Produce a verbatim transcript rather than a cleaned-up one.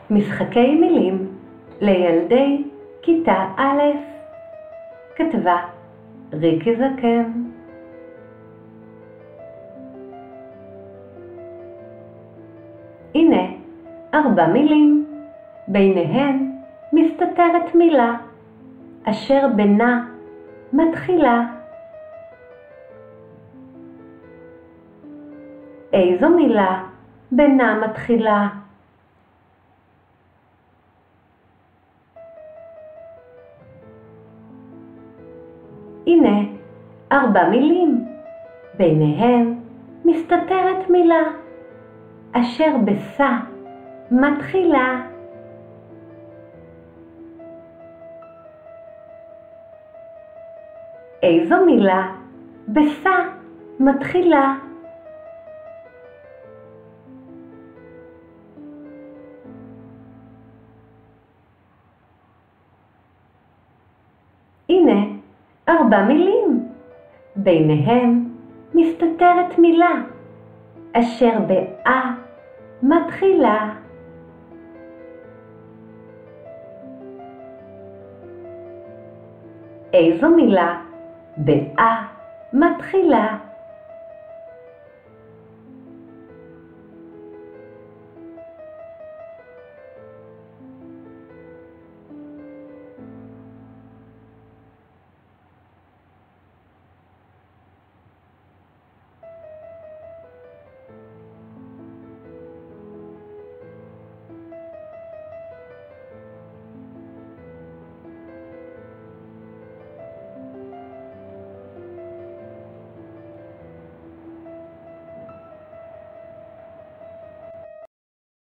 משחקי מילים לילדי כיתה א', כתבה ריקי זקן. הנה ארבע מילים, ביניהן מסתתרת מילה, אשר בינה מתחילה. איזו מילה בינה מתחילה? הנה ארבע מילים, ביניהן מסתתרת מילה, אשר בסה מתחילה. איזו מילה בסה מתחילה? הנה ארבע מילים, ביניהן מסתתרת מילה, אשר באה מתחילה. איזו מילה באה מתחילה?